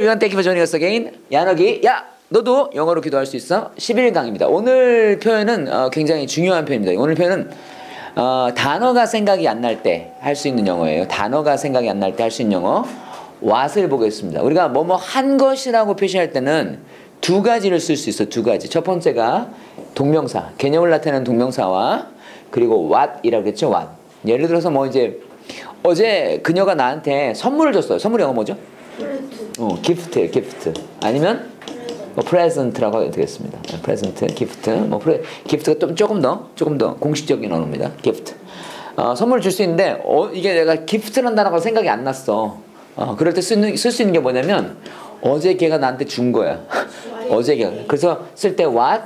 Everyone, thank you for joining us again. 야너기, 야! 너도 영어로 기도할 수 있어? 11강입니다. 오늘 표현은 굉장히 중요한 표현입니다. 오늘 표현은 단어가 생각이 안 날 때 할 수 있는 영어예요. 단어가 생각이 안 날 때 할 수 있는 영어. what을 보겠습니다. 우리가 뭐뭐 한 것이라고 표시할 때는 두 가지를 쓸 수 있어. 두 가지. 첫 번째가 동명사, 개념을 나타내는 동명사와 그리고 what이라고 했죠. what. 예를 들어서 뭐 이제 어제 그녀가 나한테 선물을 줬어요. 선물 영어 뭐죠? gift, gift. 아니면 뭐 present라고 해도 되겠습니다. present, gift. 뭐 gift가 조금 더 공식적인 언어입니다. gift. 선물을 줄 수 있는데 이게 내가 gift라는 단어가 생각이 안 났어. 그럴 때 쓸 수 있는 게 뭐냐면 어제 걔가 나한테 준 거야. 어제 걔가. 그래서 쓸 때 what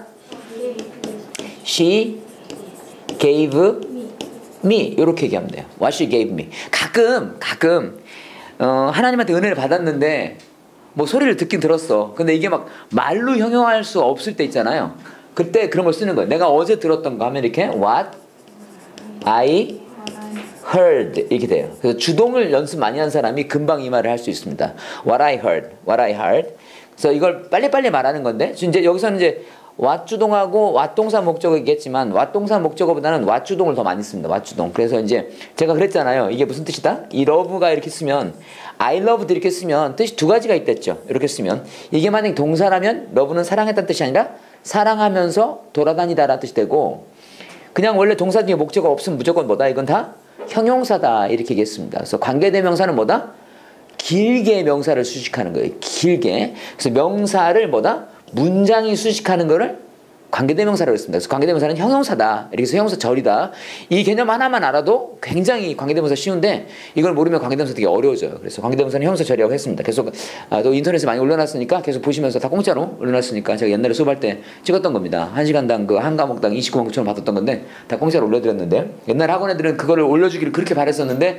she gave me 이렇게 얘기하면 돼요. what she gave me. 가끔 하나님한테 은혜를 받았는데 뭐 소리를 듣긴 들었어. 근데 이게 막 말로 형용할 수 없을 때 있잖아요. 그때 그런 걸 쓰는 거예요. 내가 어제 들었던 거 하면 이렇게 what I heard 이렇게 돼요. 그래서 주동을 연습 많이 한 사람이 금방 이 말을 할 수 있습니다. what I heard. 그래서 이걸 빨리빨리 말하는 건데 이제 여기서는 이제 what 주동하고 what 동사 목적어겠지만 what 동사 목적어보다는 what 주동을 더 많이 씁니다. what 주동. 그래서 이제 제가 그랬잖아요. 이게 무슨 뜻이다? 이 love가 이렇게 쓰면 I loved 이렇게 쓰면 뜻이 두 가지가 있댔죠. 이렇게 쓰면 이게 만약 동사라면 love는 사랑했다는 뜻이 아니라 사랑하면서 돌아다니다라는 뜻이 되고 그냥 원래 동사 뒤에 목적어 없으면 무조건 뭐다? 이건 다 형용사다 이렇게 얘기했습니다. 그래서 관계대명사는 뭐다? 길게 명사를 수식하는 거예요. 길게. 그래서 명사를 뭐다? 문장이 수식하는 거를 관계대명사라고 했습니다. 그래서 관계대명사는 형용사다. 이렇게 해서 형용사 절이다. 이 개념 하나만 알아도 굉장히 관계대명사 쉬운데 이걸 모르면 관계대명사 되게 어려워져요. 그래서 관계대명사는 형용사 절이라고 했습니다. 계속 또 인터넷에 많이 올려놨으니까 계속 보시면서 다 공짜로 올려놨으니까 제가 옛날에 수업할 때 찍었던 겁니다. 1시간당 한 과목당 29만 9천 원 받았던 건데 다 공짜로 올려드렸는데 옛날 학원 애들은 그거를 올려주기를 그렇게 바랬었는데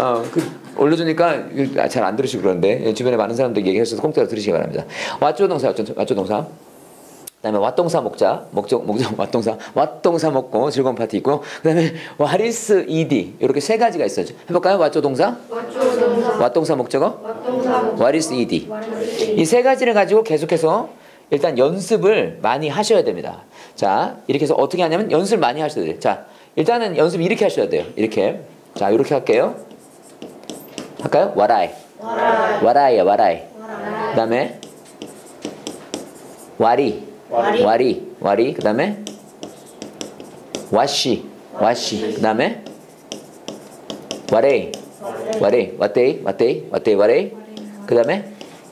올려주니까 잘 안 들으시고 그러는데 주변에 많은 사람들 얘기하셔서 공짜로 들으시기 바랍니다. 왓조 동사 그 다음에 왓동사 왓동사 먹고 즐거운 파티 있고 그 다음에 what is ed 이렇게 세 가지가 있어요. 해볼까요? 왓조 동사 왓동사 목적어 what is ed 이 세 가지를 가지고 계속해서 일단 연습을 많이 하셔야 됩니다. 자 이렇게 해서 어떻게 하냐면 연습을 많이 하셔야 돼요. 자 일단은 연습 이렇게 하셔야 돼요. 이렇게 자 이렇게 할게요. 할까요? what I 그 다음에 와리 그 다음에 와시 그 다음에 와레이 그 다음에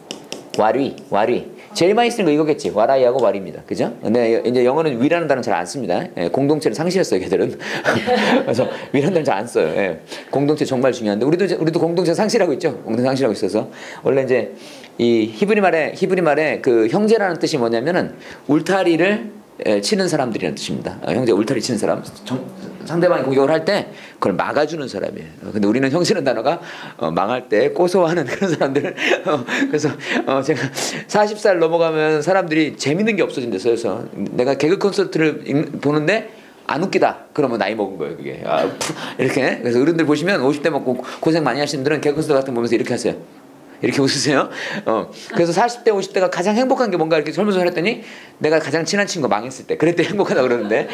와리 제일 많이 쓰는 거 이거겠지. 와라이하고 와리입니다. 그죠? 근데 이제 영어는 위라는 단어는 잘 안 씁니다. 예, 공동체를 상실했어요, 걔들은. 그래서 위라는 단어는 잘 안 써요. 예, 공동체 정말 중요한데 우리도 공동체 상실하고 있죠. 공동체 상실하고 있어서 원래 이제 이 히브리 말에 그 형제라는 뜻이 뭐냐면은 울타리를 치는 사람들이라는 뜻입니다. 형제 울타리 치는 사람. 상대방이 공격을 할 때 그걸 막아주는 사람이에요. 근데 우리는 형제라는 단어가 망할 때 고소하는 그런 사람들. 그래서 제가 40살 넘어가면 사람들이 재밌는 게 없어진댔어요. 그래서 내가 개그 콘서트를 보는데 안 웃기다. 그러면 나이 먹은 거예요, 그게. 이렇게. 그래서 어른들 보시면 50대 먹고 고생 많이 하시는 분들은 개그 콘서트 같은 거 보면서 이렇게 하세요. 이렇게 웃으세요? 그래서 40대, 50대가 가장 행복한 게 뭔가 이렇게 설문조사를 했더니 내가 가장 친한 친구가 망했을 때 그럴 때 행복하다고 그러는데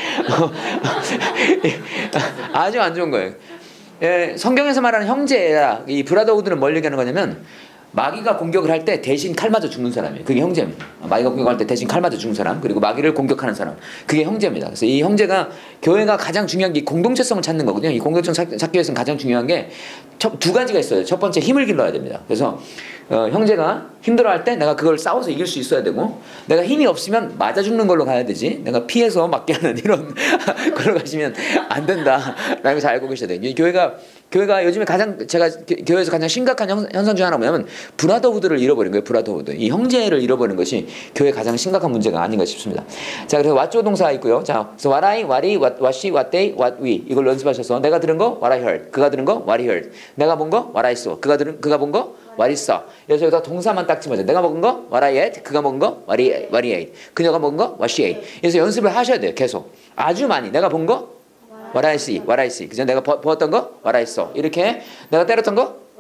아주 안 좋은 거예요. 예, 성경에서 말하는 형제라 이 브라더우드는 뭘 얘기하는 거냐면 마귀가 공격을 할 때 대신 칼 맞아 죽는 사람이에요. 그게 형제입니다. 마귀가 공격할 때 대신 칼 맞아 죽는 사람 그리고 마귀를 공격하는 사람 그게 형제입니다. 그래서 이 형제가 교회가 가장 중요한 게 공동체성을 찾는 거거든요. 이 공동체성 찾기 위해서는 가장 중요한 게 두 가지가 있어요. 첫 번째 힘을 길러야 됩니다. 그래서 형제가 힘들어할 때 내가 그걸 싸워서 이길 수 있어야 되고 내가 힘이 없으면 맞아 죽는 걸로 가야 되지 내가 피해서 맞게 하는 이런 걸로 가시면 안 된다라는 걸 잘 알고 계셔야 돼요. 교회가 요즘에 제가 교회에서 가장 심각한 현상 중 하나 뭐냐면 브라더후드를 잃어버린 거예요. 브라더후드. 이 형제를 잃어버린 것이 교회의 가장 심각한 문제가 아닌가 싶습니다. 자, 그래서 왓조 동사 있고요. 자, 그래서 what I, what he, what she, what they, what we 이걸 연습하셔서 내가 들은 거 what I heard, 그가 들은 거 what he heard, 내가 본 거 what I saw, 그가 본 거 what he saw. 그래서 여기다 동사만 딱 집어서 내가 먹은 거 what I ate, 그가 먹은 거 what he ate, 그녀가 먹은 거 what she ate. 그래서 연습을 하셔야 돼요. 계속 아주 많이. 내가 본 거 what I see. 그죠? 내가 보았던 거 what I saw. 이렇게 내가 때렸던 거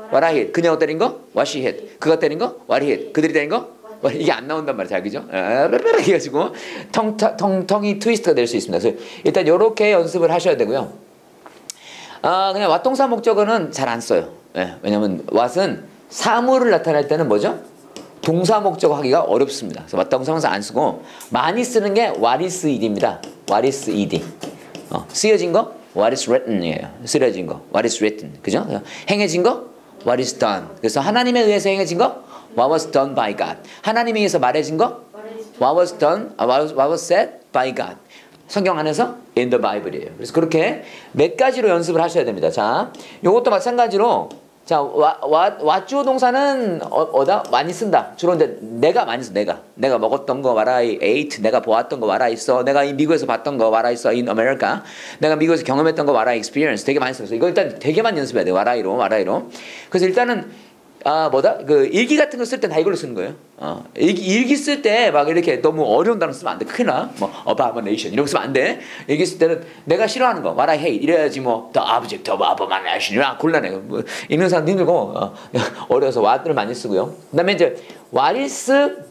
what I hit. 그녀가 때린 거 what she hit. 그가 때린 거 what he hit. 그들이 때린 거 이게 안 나온단 말이야, 그죠? 그래가지고 텅이 트위스트가 될 수 있습니다. 그래서 일단 이렇게 연습을 하셔야 되고요. 그냥 what 동사 목적어는 잘 안 써요. 왜냐면 what은 사물을 나타낼 때는 뭐죠? 동사 목적어 하기가 어렵습니다. 그래서 what 동사는 안 쓰고 많이 쓰는 게 what is ed입니다. what is ed. 쓰여진 거 what is written이에요. 쓰여진 거 what is written. 그죠? 행해진 거 what is done. 그래서 하나님에 의해서 행해진 거 what was done by God. 하나님에 의해서 말해진 거 what was done, what was said by God. 성경 안에서 in the Bible이에요. 그래서 그렇게 몇 가지로 연습을 하셔야 됩니다. 자, 요것도 마찬가지로 자, what 주어 동사는 많이 쓴다. 주로 이제 내가 많이 써. 내가 먹었던 거 what I ate. 내가 보았던 거 what I saw. 내가 미국에서 봤던 거 what I saw in America. 내가 미국에서 경험했던 거 what I experienced. 되게 많이 써서 이거 일단 되게 많이 연습해야 돼요. what I로. 그래서 일단은 그 일기 같은 거 쓸 때 다 이걸로 쓰는 거예요. 일기 쓸 때 막 이렇게 너무 어려운 단어 쓰면 안 돼. 큰일 나. 뭐 abomination 이런 거 쓰면 안 돼. 일기 쓸 때는 내가 싫어하는 거 what I hate 이래야지 뭐 the object of abomination 곤란해. 뭐 읽는 사람 힘들고 어려워서 what을 많이 쓰고요. 그다음에 이제 what is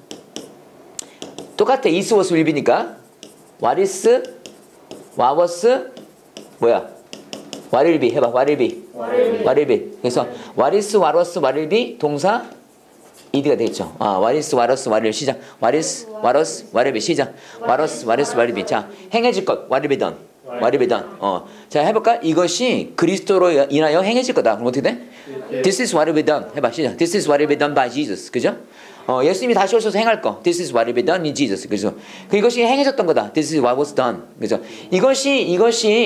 똑같아. is was will be니까 what is what was 뭐야? what will be 해봐. what will be. what will be. 그래서 what is, what was, what will be 동사 ed가 되겠죠. what is, what was, what will be 시작. what is, what was, what will be 시작. what was, what is, what will be. 자, 행해질 것 what will be done. what will be done. 자, 해볼까? 이것이 그리스도로 인하여 행해질 거다. 그럼 어떻게 돼? This is what will be done. 해봐 시작. This is what will be done by Jesus. 그죠? 예수님이 다시 오셔서 행할 거. This is what will be done in Jesus. 그죠? 이것이 행해졌던 거다. This is what was done. 그죠? 이것이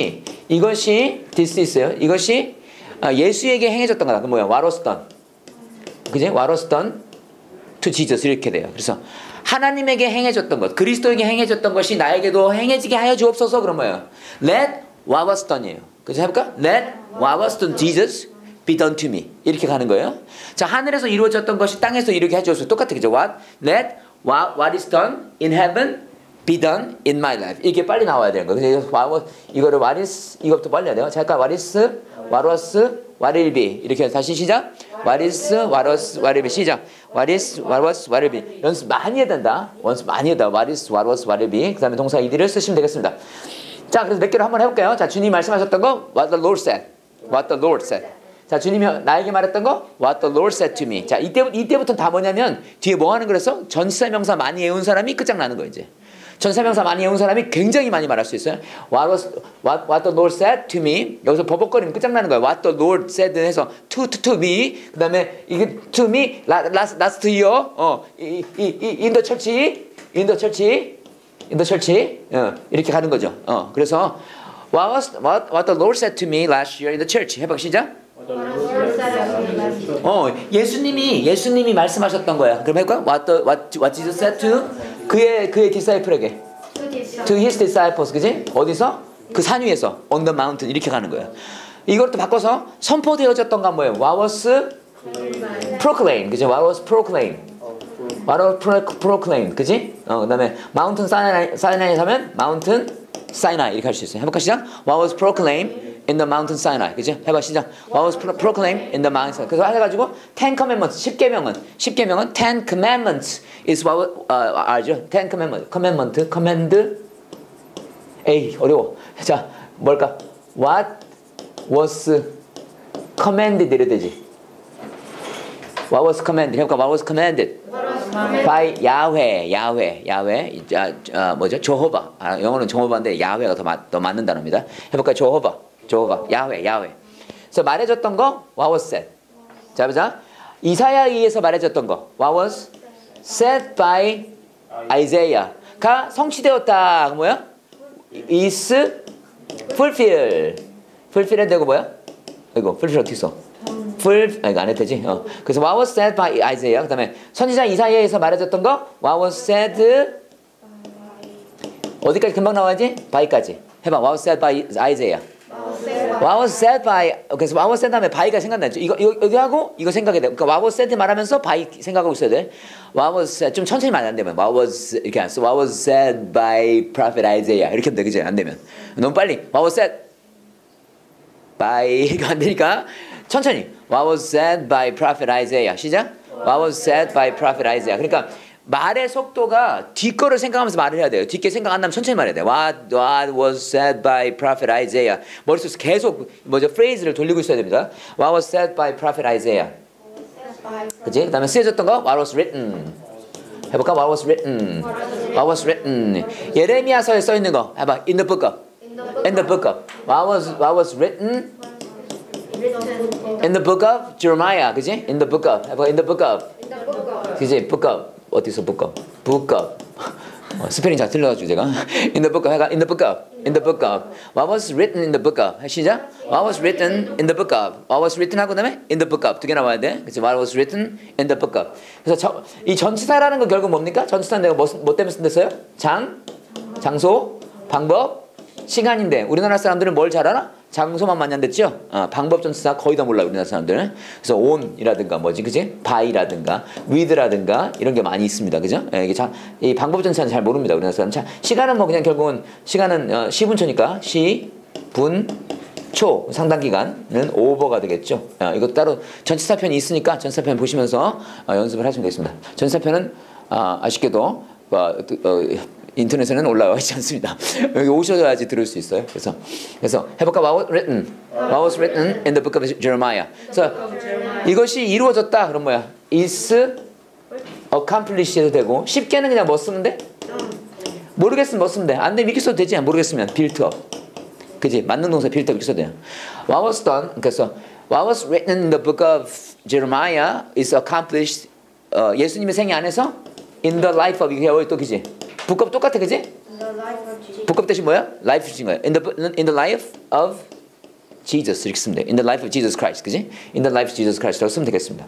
this is요. 이것이 예수에게 행해졌던 거다. 그 뭐야? What was done. 그지? What was done to Jesus 이렇게 돼요. 그래서 하나님에게 행해졌던 것, 그리스도에게 행해졌던 것이 나에게도 행해지게 하여 주옵소서. 그런 거예요. Let what was done이에요. 그죠? 해볼까? Let what was done Jesus be done to me. 이렇게 가는 거예요. 자, 하늘에서 이루어졌던 것이 땅에서 이루게 해주옵소서. 똑같아, 그죠? Let what is done in heaven be done in my life. 이게 빨리 나와야 되는 거예요. 그래서 이거를 what is 이것부터 빨리 해야 돼요. 잠깐 what is, what was, what will be. 이렇게 해서 다시 시작. What is, what was, what will be. 시작. What is, what was, what will be. 연습 많이 해야 된다. 연습 많이 해야 된다. What is, what was, what will be. 그 다음에 동사 ed를 쓰시면 되겠습니다. 자, 그래서 몇 개로 한번 해볼게요. 자, 주님 말씀하셨던 거 What the Lord said. What the Lord said. 자, 주님이 나에게 말했던 거 What the Lord said to me. 자, 이때부터는 다 뭐냐면 뒤에 뭐 하는 거랬어? 전치사명사 많이 외운 사람이 끝장나는 거예요. 이제 전치사명사 많이 외운 사람이 굉장히 많이 말할 수 있어요. What the Lord said to me. 여기서 버벅거리면 끝장나는 거예요. What the Lord said 해서 to me. 그 다음에 이게 to me last year in the church 이렇게 가는 거죠. 그래서 what the Lord said to me last year in the church. 해봐 시작. 예수님이 말씀하셨던 거야. 그럼 해볼까? What Jesus said to 그의 디사이플에게. To his disciples. 그지? 어디서? 그 산 위에서. On the mountain. 이렇게 가는 거예요. 이걸 또 바꿔서 선포되어졌던 건 뭐예요? What was proclaimed. 그지? What was proclaimed. What was proclaimed. 그지? 그 다음에 Mountain Sinai 하면 Mountain Sinai 이렇게 할 수 있어요. 해볼까 시작? What was proclaimed in the mountain Sinai. 그죠? 해봐 시작. What was proclaimed in the mountain Sinai. 그래서 해가지고 Ten Commandments 10계명은 Ten Commandments is what 알죠? Ten Commandment command 에이 어려워. 자 뭘까? What was commanded 이래 되지. What was commanded. 해볼까? What was commanded by Yahweh. 뭐죠? 조호바. 영어는 조호바인데 야훼가 더 맞는 단어입니다. 해볼까? 조호바. 야훼. 그래서 말해줬던 거 What was said. 자 보자. 이사야에 의해서 말해줬던 거 What was said by Isaiah가 성취되었다. 뭐야? Is fulfilled. fulfilled 되고 뭐야? 이거 fulfill 어떻게 써? 이거 안 해도 되지? 그래서 what was said by Isaiah. 그 다음에 선지자 이사야에서 말해줬던 거 what was said 어디까지 금방 나와야지? by까지. 해봐. what was said by Isaiah. what was said by 그래서 what was said 다음에 by가 생각나죠. 이거 하고 이거 생각해야 돼. 그러니까 what was said 말하면서 by 생각하고 있어야 돼. what was said 좀 천천히 말이 안 되면 what was 이렇게 안 써. what was said by prophet Isaiah 이렇게 하면 돼. 그지? 안 되면 너무 빨리 what was said by 이거 안 되니까 천천히 What was said by prophet Isaiah. 시작. What was said by prophet Isaiah. 그러니까 말의 속도가 뒷거를 생각하면서 말을 해야 돼요. 뒷게 생각 안 나면 천천히 말해야 돼. What was said by prophet Isaiah. 머릿속에서 계속 프레이즈를 돌리고 있어야 됩니다. What was said by prophet Isaiah. 그치? 그 다음에 쓰여졌던 거 What was written. 해볼까? What was written. What was written. 예레미야서에 써있는 거 해봐. In the book of. In the book of. What was written. In the book of Jeremiah. 그치? In the book of. 해봐. In the book of. 그치? book of. 어디서 book of? book of. 스페링 잘 틀려가지고 제가 in the book of 해가 in the book of. in the book of. What was written in the book of. 시작. What was written in the book of. What was written 하고 그다음에 in the book of 두 개 나와야 돼. 그치? What was written in the book of. 그래서 이 전치사라는 건 결국 뭡니까? 전치사는 내가 뭐 때문에 쓴댔어요? 장소, 방법, 시간인데 우리나라 사람들은 뭘 잘 알아? 장소만 많이 안 됐죠? 방법 전치사 거의 다 몰라요 우리나라 사람들은. 그래서 on이라든가 뭐지, 그지? by라든가 with라든가 이런 게 많이 있습니다, 그죠? 이게 이 방법 전치사는 잘 모릅니다 우리나라 사람. 시간은 뭐 그냥 결국은 시간은 시분초니까 시, 분, 초 상당 기간은 오버가 되겠죠. 이거 따로 전치사편이 있으니까 전치사편 보시면서 연습을 하시면 되겠습니다. 전치사편은 아쉽게도 인터넷에는 올라와 있지 않습니다. 여기 오셔야지 들을 수 있어요. 그래서 해볼까? What was written in the book of Jeremiah. 그래서 이것이 이루어졌다. 그럼 뭐야? Is accomplished 해도 되고 쉽게는 그냥 뭐 쓰면 돼? 모르겠으면 뭐 쓰면 돼? 안 돼, 믿기 써도 되지. 모르겠으면 built up. 그지? 맞는 동사 built up 이렇게 써도 돼요. What was done. 그래서 What was written in the book of Jeremiah is accomplished. 예수님의 생애 안에서 in the life of. 이게 또 그지? 북업 똑같아, 그지? 북업 대신 뭐야? life 주신 거야. In the life of Jesus 이렇게 쓰면 돼. In the life of Jesus Christ, 그지? In the life of Jesus Christ라고 쓰면 되겠습니다.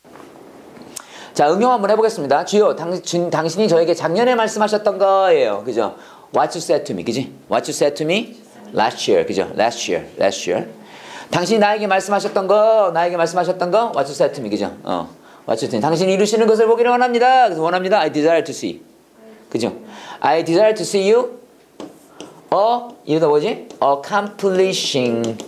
자, 응용 한번 해보겠습니다. 주여, 당신이 저에게 작년에 말씀하셨던 거예요, 그죠? What you said to me, 그지? What you said to me last year, 그죠? Last year. 당신이 나에게 말씀하셨던 거, What you said to me, 그죠? What you said. 당신이 이루시는 것을 보기를 원합니다. 그래서 원합니다. I desire to see. 그죠? I desire to see you. 이거 뭐지? accomplishing.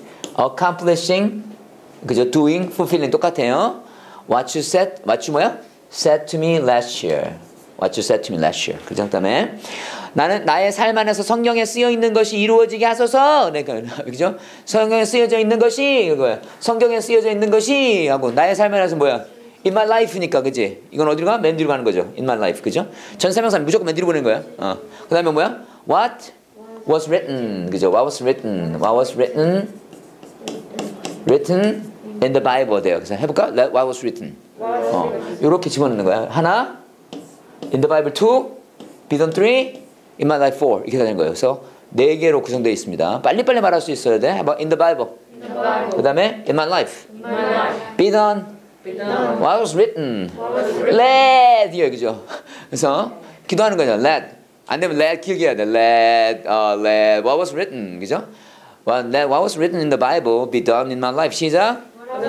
그죠? doing, fulfilling 똑같아요. What you said 뭐야? said to me last year. What you said to me last year. 그 다음에 나는 나의 삶 안에서 성경에 쓰여 있는 것이 이루어지게 하소서. 그러니까 그죠? 성경에 쓰여져 있는 것이 이거야. 성경에 쓰여져 있는 것이 하고 나의 삶 안에서 뭐야? In my life니까, 그지? 이건 어디로 가? 맨 뒤로 가는 거죠. In my life, 그죠? 전사명사는 무조건 맨 뒤로 보내는 거야. 그 다음에 뭐야? What was written, 그죠? What was written in the Bible 돼요. 그래서 해볼까? What was written. 요렇게 집어넣는 거야. 하나, in the Bible 2, Bidon 3, in my life 4 이렇게 되는 거예요. 그래서 4개로 구성되어 있습니다. 빨리빨리 말할 수 있어야 돼. 해봐. In the Bible. 그 다음에 in my life. Bidon. What was written? Let. 그죠? 그래서 기도하는 거죠. Let. 안 되면 let 길게 해야 돼. Let. What was written? 그죠? Let what was written in the Bible be done in my life. 시작.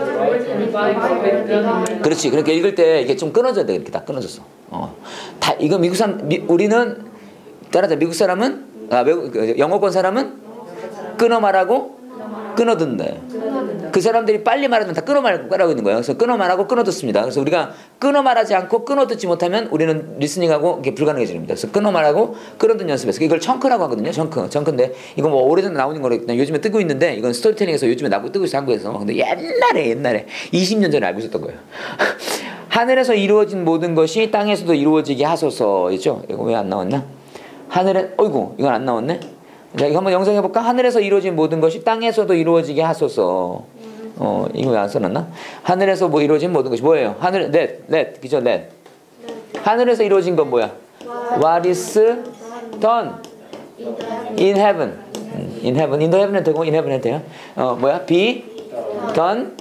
그렇지. 그러니까 읽을 때 이게 좀 끊어져야 돼. 이렇게 다 끊어졌어. 다 이거 미국 사람 우리는 따라서 미국 사람은 영어권 사람은 끊어 말하고 끊어 듣는다. 그 사람들이 빨리 말하면 다 끊어 말하고 있는 거예요. 그래서 끊어 말하고 끊어 듣습니다. 그래서 우리가 끊어 말하지 않고 끊어 듣지 못하면 우리는 리스닝하고 이게 불가능해집니다. 그래서 끊어 말하고 끊어 듣는 연습에서 이걸 청크라고 하거든요. 청크인데 이거 뭐 오래전에 나오는 거로 그냥 요즘에 뜨고 있는데 이건 스토리텔링에서 요즘에 나고 뜨고 있어 한국에서. 근데 옛날에 20년 전에 알고 있었던 거예요. 하늘에서 이루어진 모든 것이 땅에서도 이루어지게 하소서이죠. 이거 왜 안 나왔나? 하늘에 어이구 이건 안 나왔네. 자, 이거 한번 영상해 볼까? 하늘에서 이루어진 모든 것이 땅에서도 이루어지게 하소서. 이거 왜 안 써놨나? 하늘에서 뭐 이루어진 모든 것이 뭐예요? let, 그죠? let. 하늘에서 이루어진 건 뭐야? What is done in heaven. In heaven. In the heaven 해도 되고 in heaven 해도 돼요. 뭐야? Be done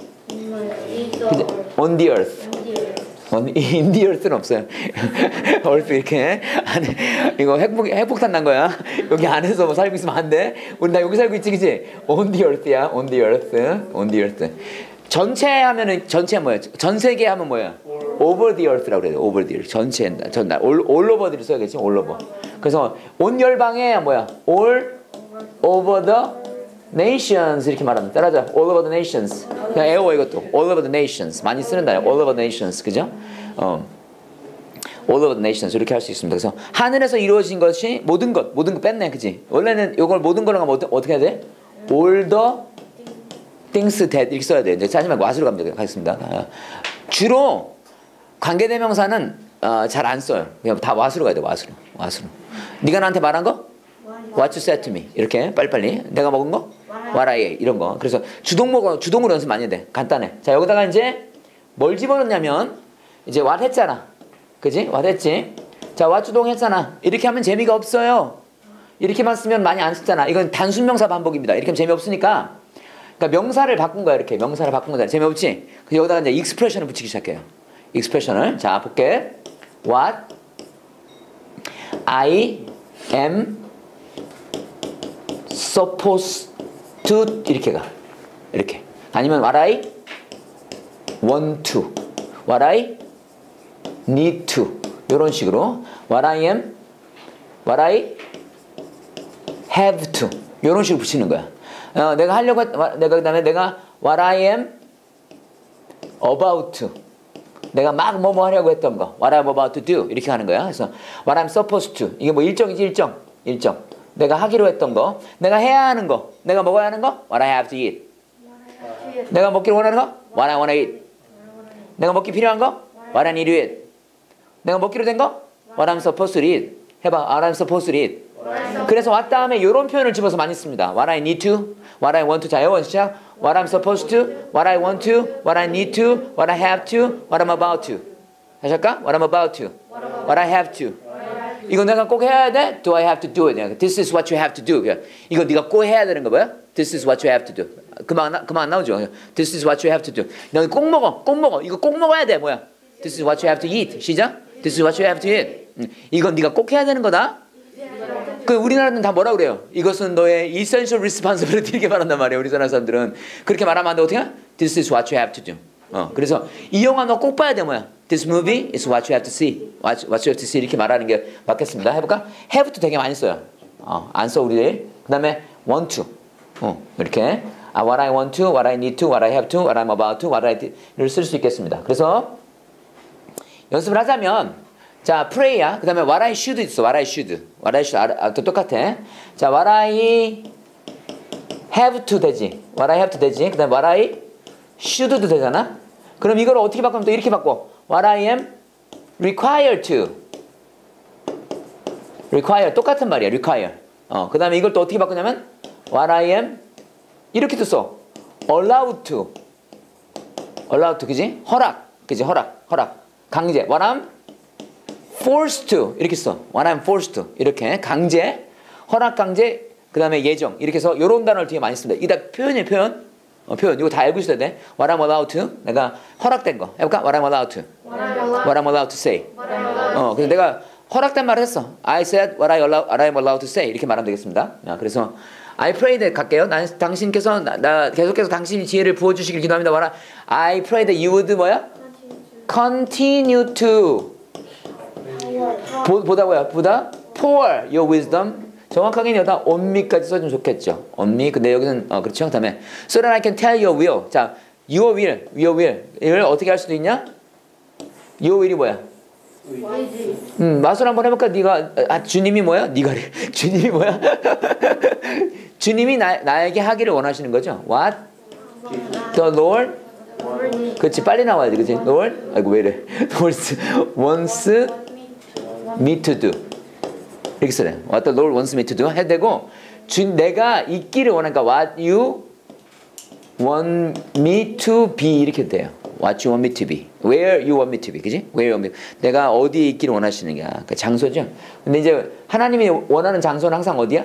on the earth. in the earth는 없어요. earth 이렇게 안에 이거 핵폭탄 난 거야. 여기 안에서 뭐 살고 있으면 안 돼. 우리 나 여기 살고 있지, 그지? on the earth야. on the earth. 전체 하면은 전체 뭐야? 전 세계 하면 뭐야? over the earth라고 그래요. over the earth. 전체 all over를 써야겠지. all over. 그래서 온 열방에 뭐야? all over the nations 이렇게 말합니다. 따라하자. all over the nations. 그냥 애워 이것도. all over the nations. 많이 쓰는 단어. all over the nations. 그죠? all over the nations 이렇게 할 수 있습니다. 그래서 하늘에서 이루어진 것이 모든 것 뺐네. 그지? 원래는 이걸 모든 거랑 하면 어떻게 해야 돼? all the things that 이렇게 써야 돼. 이제 하지 말고 what으로 가겠습니다. 주로 관계대명사는 잘 안 써요. 그냥 다 what으로 가야 돼. what으로. 네가 나한테 말한 거? What you said to me. 이렇게 빨리빨리. 내가 먹은 거? What I ate. 이런 거. 그래서 주동으로 연습 많이 해야 돼. 간단해. 자, 여기다가 이제 뭘 집어넣냐면 이제 what 했잖아. 그지? what 했지? 자, what 주동 했잖아. 이렇게 하면 재미가 없어요. 이렇게만 쓰면 많이 안 쓰잖아. 이건 단순명사 반복입니다. 이렇게 하면 재미없으니까 그러니까 명사를 바꾼 거야. 이렇게 명사를 바꾼 거다. 재미없지? 그래서 여기다가 이제 익스프레션을 붙이기 시작해요. 익스프레션을. 자, 볼게. What I am supposed to 이렇게 가. 이렇게. 아니면 what I want to. what I need to. 이런 식으로 what I am, what I have to. 이런 식으로 붙이는 거야. 내가 하려고 그다음에 내가 what I am about to. 내가 막 뭐뭐 하려고 했던 거. what I'm about to do. 이렇게 하는 거야. 그래서 what I'm supposed to. 이게 뭐 일정이지 일정. 내가 하기로 했던 거. 내가 해야 하는 거. 내가 먹어야 하는 거. what I have to eat. 내가 먹기를 원하는 거. what I want to eat. 내가 먹기 필요한 거. what I need to eat. 내가 먹기로 된 거. what I'm supposed to eat. 해봐. what I'm supposed to eat. 그래서 what 다음에 이런 표현을 집어서 많이 씁니다. what I need to. what I want to. 자, 영어 시작. what I'm supposed to. what I want to. what I need to. what I have to. what I'm about to. 다시 할까? what I'm about to. what I have to. 이거 내가 꼭 해야 돼? Do I have to do it? This is what you have to do. 이거 네가 꼭 해야 되는 거 뭐야? This is what you have to do. 그만 안 나오죠? This is what you have to do. 너 꼭 먹어. 이거 꼭 먹어야 돼. 뭐야? This is what you have to eat. 시작. This is what you have to eat. 이건 네가 꼭 해야 되는 거다. 그 우리나라는 다 뭐라 그래요? 이것은 너의 essential responsibility 이렇게 말한단 말이에요. 우리나라 사람들은 그렇게 말하면 안 돼. 어떻게? This is what you have to do. 그래서 이 영화 너 꼭 봐야 돼. 뭐야? This movie is what you have to see. What you have to see 이렇게 말하는 게 맞겠습니다. 해볼까? have to 되게 많이 써요. 안 써 우리들. 그 다음에 want to. 이렇게 what I want to, what I need to, what I have to, what I'm about to, what I did를 쓸 수 있겠습니다. 그래서 연습을 하자면 자, pray야. 그 다음에 what I should 있어. what I should. what I should. 또 똑같아. 자, what I have to 되지. what I have to 되지. 그 다음에 what I should도 되잖아. 그럼 이걸 어떻게 바꾸면 또 이렇게 바꿔. what I am required to. require. 똑같은 말이야. require. 그 다음에 이걸 또 어떻게 바꾸냐면 what I am 이렇게도 써. allowed to. allowed to. 그지? 허락. 그지? 허락. 강제. what I'm forced to 이렇게 써. what I'm forced to 이렇게 강제, 허락 강제, 그 다음에 예정 이렇게 해서 이런 단어를 되게 많이 씁니다. 이게 다 표현이에요. 표현. 이거 다 알고 있어야 돼. what I'm allowed to 내가 허락된 거 해볼까? what I'm allowed to. what I'm allowed to say. 그래서 내가 허락된 말을 했어. I said what I'm allowed to say 이렇게 말하면 되겠습니다. 그래서 I pray that 갈게요. 당신께서 나 계속해서 당신이 지혜를 부어주시길 기도합니다. I pray that you would 뭐야? continue to 보다 pour your wisdom. 정확하게는 여기다 on me까지 써주면 좋겠죠. on me. 근데 여기는 그렇죠. 그다음에 so that I can tell your will. 자, your will 이걸 어떻게 할 수도 있냐? your will이 뭐야? 마술 한번 해볼까? 네가 주님이 뭐야? 주님이 뭐야? 주님이 나에게 하기를 원하시는 거죠. What the Lord. 그렇지, 빨리 나와야지, 그렇지? Lord. 아이고 왜 이래? Lord wants me to do. 이렇게 써요. What the Lord wants me to do 해야 되고 내가 있기를 원하니까 what you want me to be 이렇게 돼요. What you want me to be. Where you want me to be. 그지? Where you want me. 내가 어디에 있기를 원하시느냐. 그 장소죠. 근데 이제 하나님이 원하는 장소는 항상 어디야?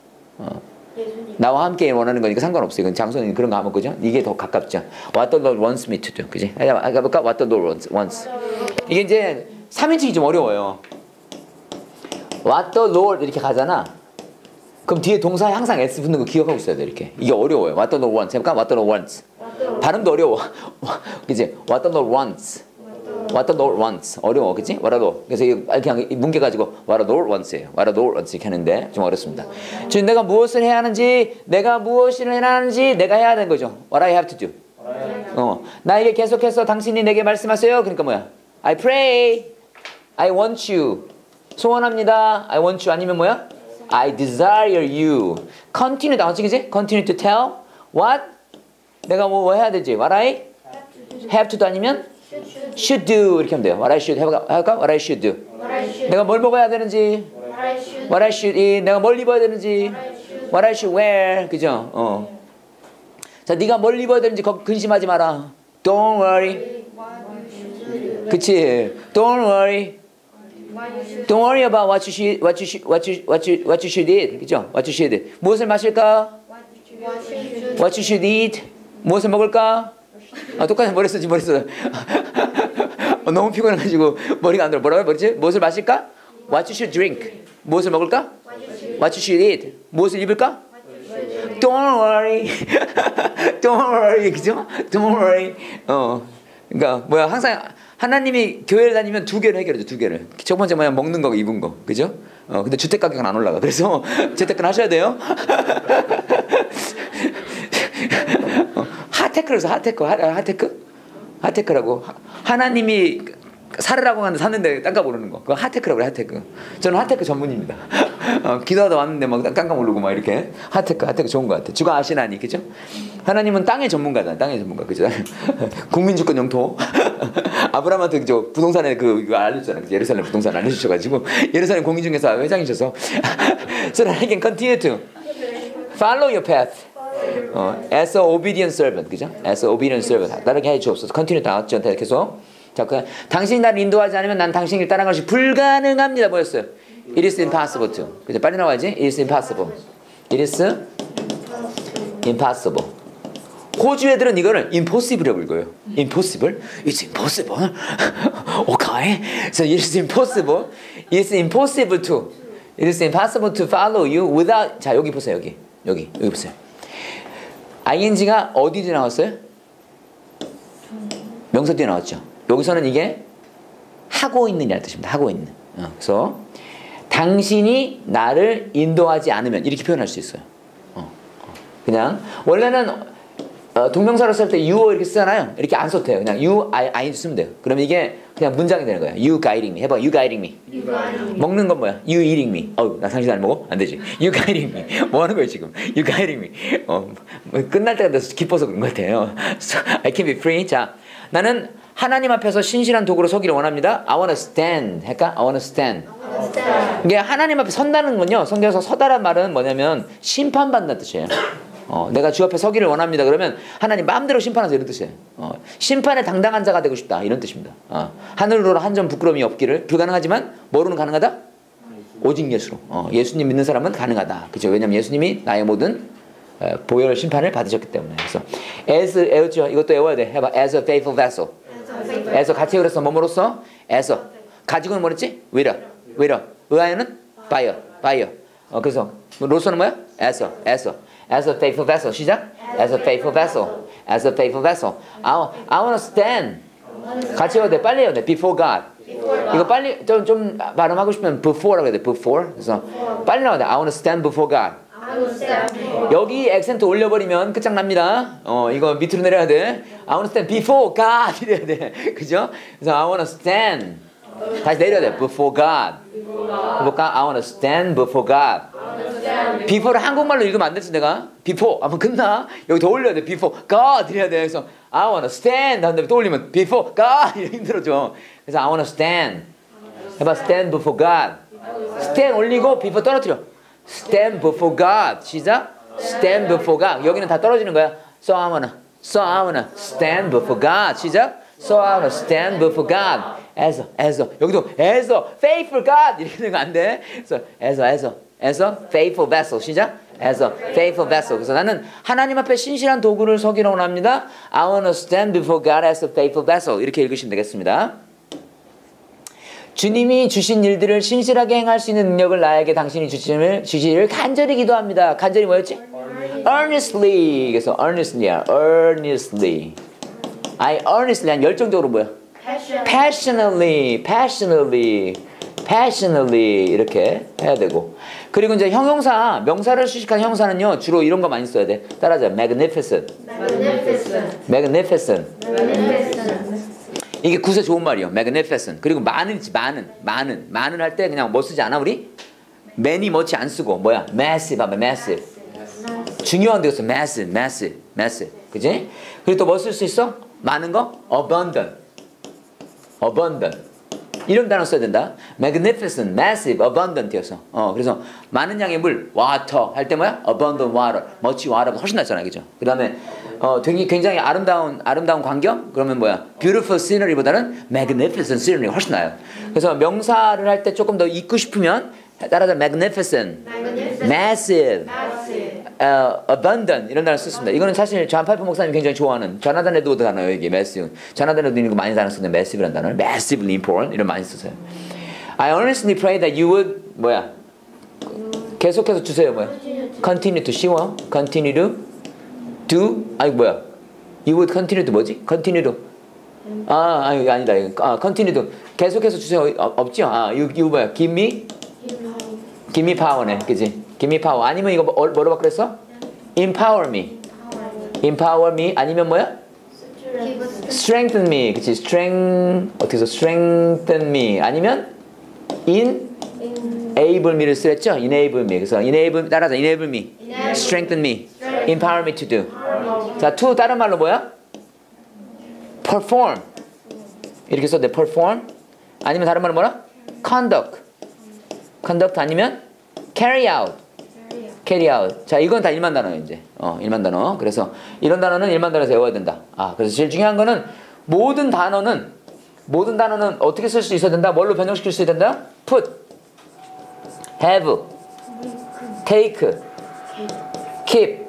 나와 함께 원하는 거니까 상관없어요. 이건 장소는 그런 거 하면 그죠? 이게 더 가깝죠. What the Lord wants me to do. 그지? 해볼까? What the Lord wants. 이게 이제 3인칭이 좀 어려워요. What the Lord 이렇게 가잖아. 그럼 뒤에 동사에 항상 S 붙는 거 기억하고 있어야 돼. 이렇게. 이게 어려워요. What the Lord wants. 해볼까? What the Lord wants. 발음도 어려워. 그치? What the Lord wants. What the Lord wants. 어려워, 그치? What the Lord. 그래서 그냥 뭉개가지고 What the Lord wants예요. What the Lord wants 이렇게 하는데 좀 어렵습니다. 지금 내가 무엇을 해야 하는지, 내가 무엇을 해야 하는지 내가 해야 되는 거죠. What I have to do. 나에게 계속해서 당신이 내게 말씀하세요. 그러니까 뭐야? I pray. I want you. 소원합니다. I want you. 아니면 뭐야? I desire you. Continue 나왔지, 그치? Continue to tell what? 내가 뭐 해야 되지? What I have to do 아니면 should do 이렇게 하면 돼요. What I should 할까? What I should do. 내가 뭘 먹어야 되는지. What I should eat. 내가 뭘 입어야 되는지. What I should wear. 그죠? 자, 네가 뭘 입어야 되는지 근심하지 마라. Don't worry. 그치? Don't worry. Don't worry about what you should eat. 그죠? What you should eat. 무엇을 마실까? What you should eat. 무엇을 먹을까? 똑같이 머리 쓰지. 너무 피곤해가지고 머리가 안 들어. 뭐라고 뭐지? 무엇을 마실까? What you should drink. 무엇을 먹을까? What you should eat. 무엇을 입을까? Don't worry. Don't worry. 그죠? Don't worry. 그러니까 뭐야 항상 하나님이 교회를 다니면 두 개를 해결해줘. 두 개를. 첫 번째 뭐야 먹는 거 입은 거. 그죠? 근데 주택 가격은 안 올라가. 그래서 재테크는 하셔야 돼요. 하테크라서 하테크라고 하나님이 사르라고 하는데 샀는데 땅값 오르는 거 그거 하테크라고 그래. 하테크. 저는 하테크 전문입니다. 기도하다 왔는데 막 땅값 오르고 막 이렇게 하테크 좋은 것 같아. 주가 아시나니 그죠? 하나님은 땅의 전문가잖아. 땅의 전문가 그죠? 국민주권 영토. 아브라함한테 저 부동산에 그거 알려주잖아요. 예루살렘 부동산 알려주셔가지고 예루살렘 공인중개사 회장이셔서 so that I can continue to follow your path. As a obedient servant, 그죠? As a obedient servant. 따르게 해 주옵소서. Continue 나왔죠. 계속. 자, 당신이 나를 인도하지 않으면 난 당신을 따라가는 것이 불가능합니다. 뭐였어요? It is impossible to. 그죠? 빨리 나와야지. It is impossible. It is impossible. 호주 애들은 이거를 impossible이라고 읽어요. Impossible? It's impossible. Okay. So it is impossible. It's impossible to. It is impossible to follow you without. 자, 여기 보세요. 여기 보세요. ing가 어디 뒤에 나왔어요? 명사 뒤에 나왔죠. 여기서는 이게 하고 있느냐는 뜻입니다. 하고 있는. 그래서 당신이 나를 인도하지 않으면 이렇게 표현할 수 있어요. 그냥 원래는 동명사로 쓸 때 you 이렇게 쓰잖아요. 이렇게 안 써도 돼요. 그냥 you, I 쓰면 돼요. 그러면 이게 그냥 문장이 되는 거예요. You guiding me. 해봐. You guiding me. 먹는 건 뭐야? You eating me. 나 당신 안 먹어? 안 되지. You guiding me. 뭐 하는 거예요 지금? You guiding me. 끝날 때가 돼서 기뻐서 그런 것 같아요. So, I can be free. 자, 나는 하나님 앞에서 신실한 도구로 서기를 원합니다. I wanna stand. 할까? I wanna stand. 이게 하나님 앞에 선다는 건요. 성경에서 서다란 말은 뭐냐면 심판받는 뜻이에요. 내가 주 앞에 서기를 원합니다. 그러면 하나님 마음대로 심판하세요. 이런 뜻이에요. 심판에 당당한 자가 되고 싶다. 이런 뜻입니다. 하늘으로 한 점 부끄러움이 없기를. 불가능하지만 뭐로는 가능하다? 오직 예수로. 예수님 믿는 사람은 가능하다. 그죠? 왜냐면 예수님이 나의 모든 보혈 심판을 받으셨기 때문에. 그래서 as 애웠죠. 이것도 애워야 돼. 해봐. as a faithful vessel. as 같이 외웠어. 뭐뭐로써? as. 가지고는 뭐랬지? with. 의하여는 by. 그래서 로서는 뭐야? as a faithful vessel. 시작. As a faithful vessel. As a faithful vessel. I want to stand. 같이 해야 돼. 빨리 해야 돼. Before God. 이거 빨리 좀 발음하고 싶으면 before라고 해야 돼. Before. 그래서 빨리 나와야 돼. I want to stand before God. 여기 액센트 올려버리면 끝장납니다. 이거 밑으로 내려야 돼. I want to stand before God 이래야 돼. 그죠? 그래서 I want to stand. 다시 내려야 돼. Before God. 해볼까? I want to stand before God. before를 한국말로 읽으면 안 되지 내가. before 한번 끝나. 여기 더 올려야 돼. before God 이래야 돼. 그래서 I want to stand 다음에 또 올리면 before God 이렇게 힘들어져. 그래서 I want to stand. 해봐. stand before God. stand 올리고 before 떨어뜨려. stand before God. 시작. stand before God. 여기는 다 떨어지는 거야. So I wanna stand before God. 시작. So I wanna stand before God. as a 여기도 as a faithful God 이렇게 되는 거 안 돼. 그래서 as a faithful vessel. 시작. as a faithful vessel. 그래서 나는 하나님 앞에 신실한 도구를 서기로 원합니다. I want to stand before God as a faithful vessel. 이렇게 읽으시면 되겠습니다. 주님이 주신 일들을 신실하게 행할 수 있는 능력을 나에게 당신이 주시기를 간절히 기도합니다. 간절히 뭐였지? earnestly. 그래서 earnestly야. earnestly. I earnestly 한 열정적으로 뭐야? passionately 이렇게 해야 되고. 그리고 이제 형용사, 명사를 수식한 형사는요 주로 이런 거 많이 써야 돼. 따라하자. magnificent. 이게 구세 좋은 말이에요. magnificent. 그리고 많은지 많은 할 때 그냥 뭐 쓰지 않아 우리? many 뭐지 안 쓰고 뭐야? massive 하면 massive. 중요한 데서 massive. 그지? 그리고 또 뭐 쓸 수 있어? 많은 거? abundant. 이런 단어 써야 된다. magnificent, massive, abundant이어서. 그래서 많은 양의 물, water 할 때 뭐야? abundant water, much water 훨씬 낫잖아, 그죠? 그 다음에 되게 굉장히 아름다운 광경? 그러면 뭐야? beautiful scenery보다는 magnificent scenery 훨씬 나아요. 그래서 명사를 할 때 조금 더 잊고 싶으면 따라서 magnificent, massive, abundant 이런 단어 썼습니다. 이거는 사실 존 파이퍼 목사님이 굉장히 좋아하는 조나단 에드워드 단어예요. 이게 massive. 조나단 에드워드 많이 단어 쓰는데 massive라는 단어를 massively important 이런 많이 쓰세요. I earnestly pray that you would 뭐야? 계속해서 주세요. 뭐야? Continue to 쉬워. Continue to do 아니 뭐야? You would continue to 뭐지? Continue to 아니다. Continue to 계속해서 주세요. 없죠? you 뭐야? Give me power네. 그지? Give me power. 아니면 이거 뭐로 바꾸랬어? Empower me. 아니면 뭐야? Strengthen me. 그치? 어떻게 해서 strengthen me. 아니면 enable me를 쓰랬죠? enable me. 그래서 따라서 enable me. strengthen me. empower me to do. 자, to 다른 말로 뭐야? perform. 이렇게 써도 돼. perform. 아니면 다른 말로 뭐라? conduct 아니면 carry out. 자, 이건 다 일만 단어예요, 이제. 일만 단어. 그래서 이런 단어는 일만 단어에서 외워야 된다. 그래서 제일 중요한 거는 모든 단어는 어떻게 쓸 수 있어야 된다? 뭘로 변형시킬 수 있어야 된다? put, have, take, keep,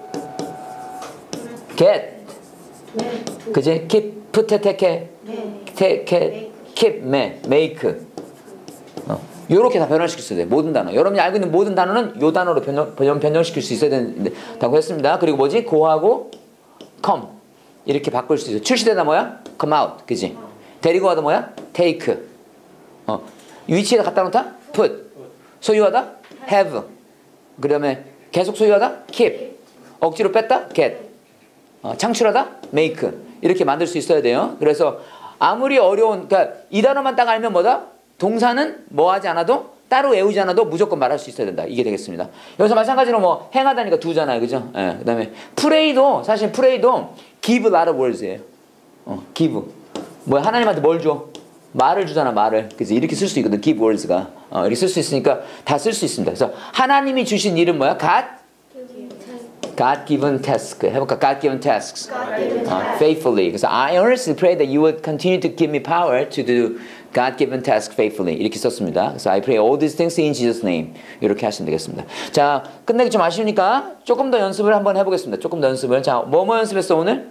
get. 그지? keep, put, take, keep, make. 요렇게 다 변형시킬 수 있어요. 모든 단어. 여러분이 알고 있는 모든 단어는 요 단어로 변형시킬 수 있어야 된다고 했습니다. 그리고 뭐지? go하고 come. 이렇게 바꿀 수 있어요. 출시되다 뭐야? come out. 그지? 데리고 가다 뭐야? take. 위치에다 갖다 놓다? put. 소유하다? have. 그 다음에 계속 소유하다? keep. 억지로 뺐다? get. 창출하다? make. 이렇게 만들 수 있어야 돼요. 그래서 아무리 어려운, 그러니까 이 단어만 딱 알면 뭐다? 동사는 뭐 하지 않아도 따로 외우지 않아도 무조건 말할 수 있어야 된다. 이게 되겠습니다. 여기서 마찬가지로 뭐 행하다니까 두잖아요. 그죠? 예. 그 다음에 pray도 사실 pray도 give a lot of words예요. give. 뭐 하나님한테 뭘 줘? 말을 주잖아. 말을. 그래서 이렇게 쓸 수 있거든. give words가. 이렇게 쓸 수 있으니까 다 쓸 수 있습니다. 그래서 하나님이 주신 일은 뭐야? God-given task. 해볼까? God-given tasks. Faithfully. 그래서 I earnestly pray that you would continue to give me power to do God-given task faithfully. 이렇게 썼습니다. 그래서 I pray all these things in Jesus' name. 이렇게 하시면 되겠습니다. 자, 끝내기 좀 아쉬우니까 조금 더 연습을 한번 해보겠습니다. 조금 더 연습을. 자, 뭐 연습했어 오늘?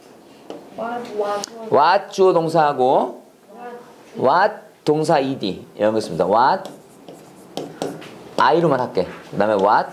what 주어 동사하고 what 동사 ed 이런 거 있습니다. what I로만 할게. 그 다음에 what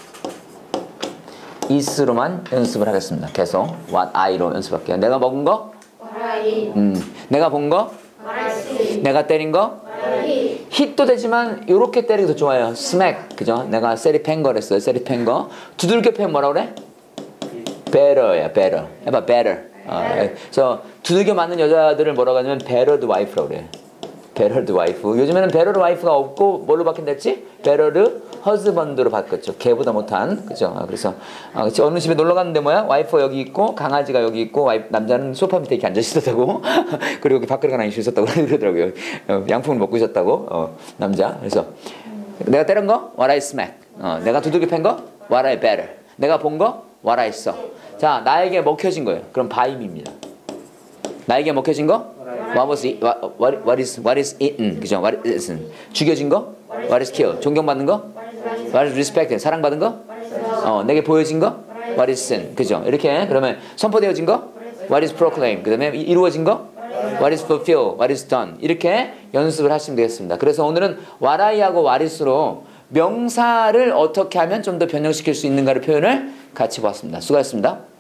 is로만 연습을 하겠습니다. 계속 what I로 연습할게요. 내가 먹은 거? 내가 본 거? 내가 때린 거? hit도 되지만 이렇게 때리기 더 좋아요. smack. 그죠? 내가 세리 팬 거랬어요. 세리 팬 거. 두들겨 팬 뭐라 그래? better야, better. 해봐, better. 그래서 두들겨 맞는 여자들을 뭐라고 하냐면 battered wife라고 그래요. battered wife. 요즘에는 battered wife가 없고 뭘로 바뀐댔지? battered husband로 바꿨죠. 걔보다 못한. 그죠? 그래서 어느 집에 놀러 갔는데 뭐야? 와이프가 여기 있고 강아지가 여기 있고 남자는 소파 밑에 이렇게 앉아 있었다고. 그리고 여기 밖으로 가나 있었다고 그러더라고요. 양품을 먹고 있었다고. 남자. 그래서 내가 때린 거? What I smack. 내가 두들겨 팬 거? What I better. 내가 본 거? What I saw. 자, 나에게 먹혀진 거예요. 그럼 바임입니다. 나에게 먹혀진 거? What is eaten? 그죠? What is eaten? 죽여진 거? What is killed? 존경받는 거? What is respected? 사랑받은 거? 내게 보여진 거? What is seen? 그죠? 이렇게 그러면 선포되어진 거? What is proclaimed? 그 다음에 이루어진 거? What is fulfilled? What is done? 이렇게 연습을 하시면 되겠습니다. 그래서 오늘은 what I하고 what is로 명사를 어떻게 하면 좀 더 변형시킬 수 있는가를 표현을 같이 보았습니다. 수고하셨습니다.